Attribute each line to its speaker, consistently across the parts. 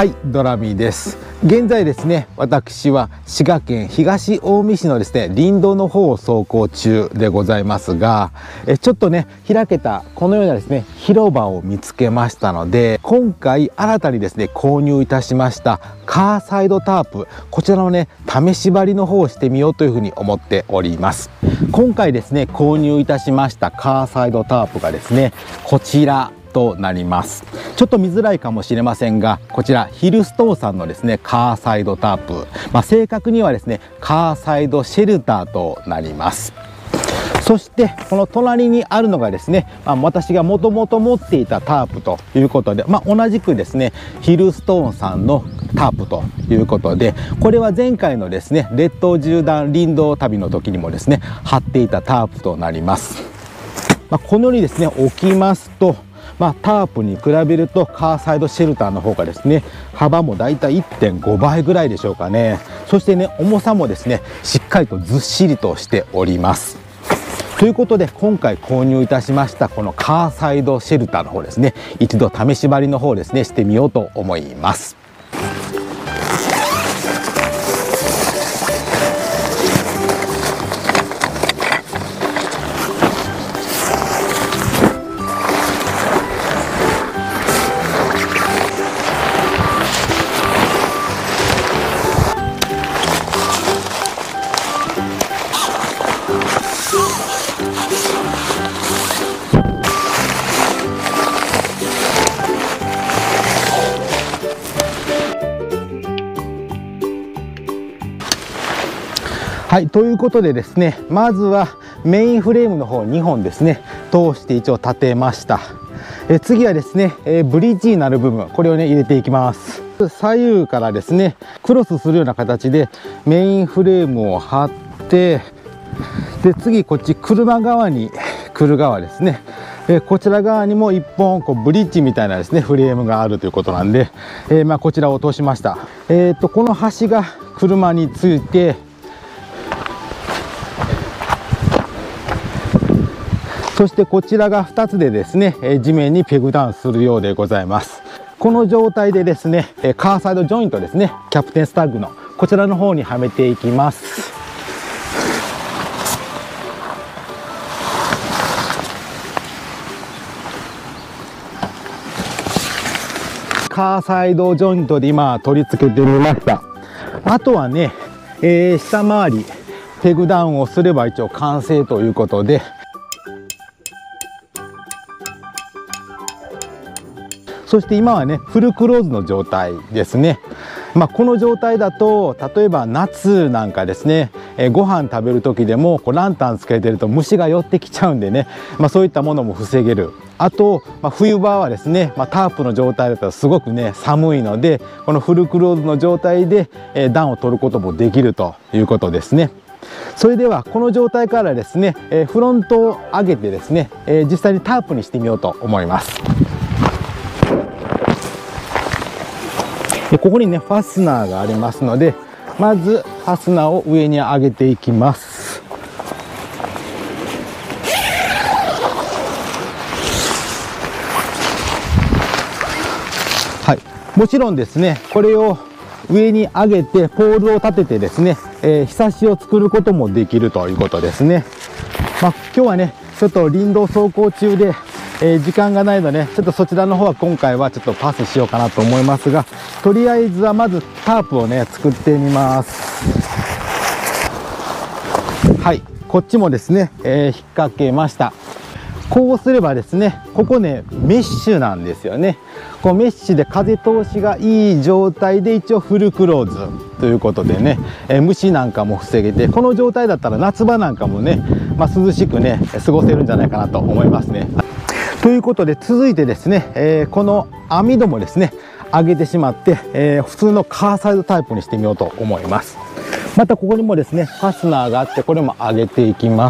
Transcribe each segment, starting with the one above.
Speaker 1: はい、ドラミです。現在ですね、私は滋賀県東近江市のですね、林道の方を走行中でございますが、ちょっとね、開けたこのようなですね、広場を見つけましたので、今回新たにですね、購入いたしましたカーサイドタープ、こちらのね、試し張りの方をしてみようというふうに思っております。今回ですね、購入いたしましたカーサイドタープがですね、こちらとなります。ちょっと見づらいかもしれませんが、こちらヒルストーさんのですねカーサイドタープ、正確にはですねカーサイドシェルターとなります。そしてこの隣にあるのがですね、私がもともと持っていたタープということで、同じくですねヒルストーンさんのタープということで、これは前回のですね列島縦断林道旅の時にもですね貼っていたタープとなります。このようにですね置きますと、タープに比べるとカーサイドシェルターの方がですね幅もだいたい 1.5 倍ぐらいでしょうかね。そしてね重さもですねしっかりとずっしりとしております。ということで今回購入いたしましたこのカーサイドシェルターの方ですね、一度試し張りの方ですねしてみようと思います。はい、ということでですね、まずはメインフレームの方2本ですね通して一応立てました。次はですね、ブリッジになる部分、これをね入れていきます。左右からですねクロスするような形でメインフレームを貼って、で次こっち車側に来る側ですね、こちら側にも1本こうブリッジみたいなですねフレームがあるということなんで、こちらを通しました。この端が車について、そしてこちらが2つでですね地面にペグダウンするようでございます。この状態でですねカーサイドジョイントですね、キャプテンスタッグのこちらの方にはめていきます。カーサイドジョイントで今取り付けてみました。あとはね、下回りペグダウンをすれば一応完成ということで、そして今はねフルクローズの状態ですね。この状態だと例えば夏なんかですね、ご飯食べる時でもこうランタンつけてると虫が寄ってきちゃうんでね、そういったものも防げる。あと、冬場はですね、タープの状態だったらすごくね寒いので、このフルクローズの状態で、暖を取ることもできるということですね。それではこの状態からですね、フロントを上げてですね、実際にタープにしてみようと思います。ここにねファスナーがありますので、まずファスナーを上に上げていきます。はい、もちろんですねこれを上に上げてポールを立ててですね、ひさしを作ることもできるということですね。今日はねちょっと林道走行中で時間がないので、ちょっとそちらの方は今回はちょっとパスしようかなと思いますが、とりあえずはまずタープをね作ってみます。はい、こっちもですね、引っ掛けました。こうすればですね、ここねメッシュなんですよね。こうメッシュで風通しがいい状態で一応フルクローズということでね、虫なんかも防げて、この状態だったら夏場なんかもね、涼しくね過ごせるんじゃないかなと思いますね。ということで続いてですね、この網戸もですね上げてしまって、普通のカーサイドタイプにしてみようと思います。またここにもですねファスナーがあって、これも上げていきます。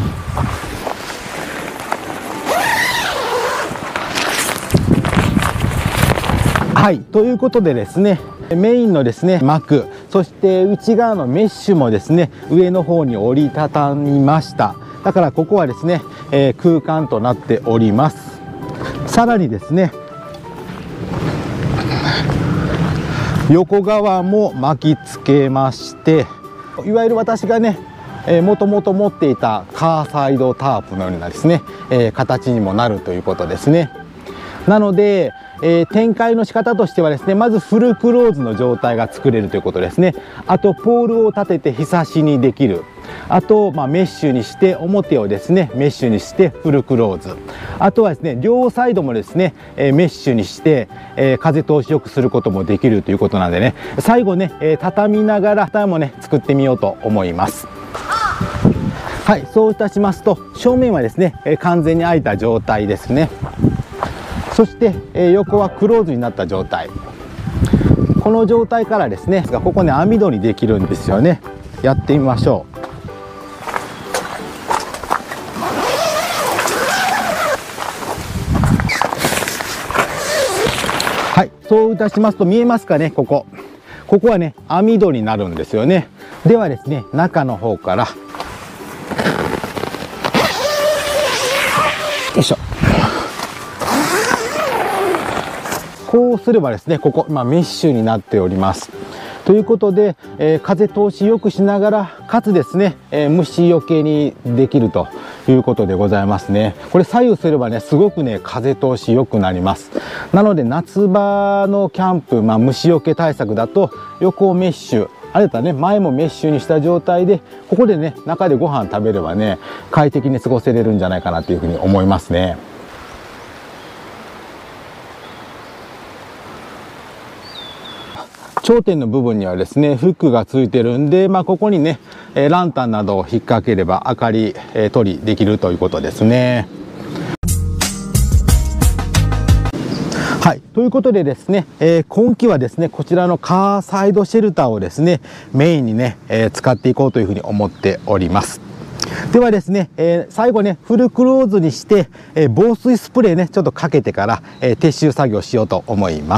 Speaker 1: はい、ということでですねメインのですね膜、そして内側のメッシュもですね上の方に折りたたみました。だからここはですね、空間となっております。さらにですね横側も巻きつけまして、いわゆる私がねもともと持っていたカーサイドタープのようなですね、形にもなるということですね。なので、展開の仕方としてはですね、まずフルクローズの状態が作れるということですね。あとポールを立てて日差しにできる。あと、メッシュにして表をですねメッシュにしてフルクローズ。あとはですね両サイドもですねメッシュにして、風通しよくすることもできるということなんでね、最後ね畳みながら畳もね作ってみようと思います。はい、そういたしますと正面はですね完全に開いた状態ですね。そして、横はクローズになった状態。この状態からですねここね網戸にできるんですよね。やってみましょう。はい、そういたしますと見えますかね、ここはね網戸になるんですよね。ではですね中の方からよいしょ。こうすればですねここ今メッシュになっております。ということで、風通しよくしながらかつですね、虫よけにできるということでございますね。これ左右すればねすごくね風通し良くなります。なので夏場のキャンプ、虫よけ対策だと横をメッシュ、あれだったらね前もメッシュにした状態でここでね中でご飯食べればね快適に過ごせれるんじゃないかなというふうに思いますね。頂点の部分にはですねフックがついてるんで、ここにねランタンなどを引っ掛ければ明かり取りできるということですね。はい、ということでですね、今期はですねこちらのカーサイドシェルターをですねメインにね、使っていこうというふうに思っております。ではですね、最後ねフルクローズにして、防水スプレーねちょっとかけてから、撤収作業しようと思います。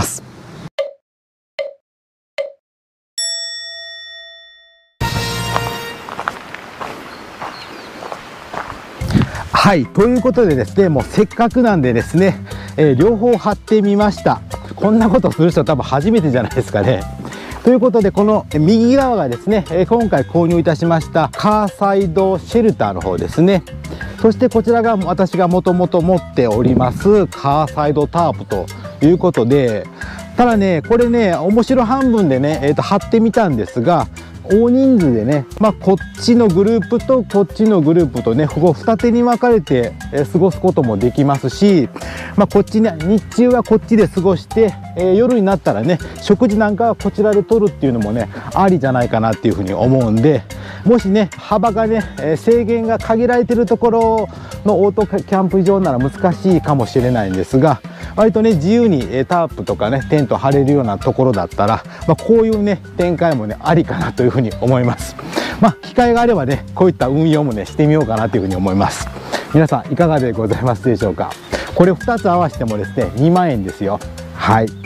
Speaker 1: はい、ということでですねもうせっかくなんでですね、両方貼ってみました。こんなことする人多分初めてじゃないですかね。ということでこの右側がですね今回購入いたしましたカーサイドシェルターの方ですね。そしてこちらが私がもともと持っておりますカーサイドタープということで、ただねこれね面白半分でね、貼ってみたんですが大人数でね、こっちのグループとこっちのグループとねここ二手に分かれて過ごすこともできますし、こっちね日中はこっちで過ごして、夜になったらね食事なんかはこちらで取るっていうのもねありじゃないかなっていうふうに思うんで、もしね幅がね制限が限られてるところのオートキャンプ場なら難しいかもしれないんですが、割とね自由にタープとかねテント張れるようなところだったら、こういうね展開もねありかなというふうに思います。機会があればねこういった運用もねしてみようかなというふうに思います。皆さんいかがでございますでしょうか。これ2つ合わせてもですね2万円ですよ。はい。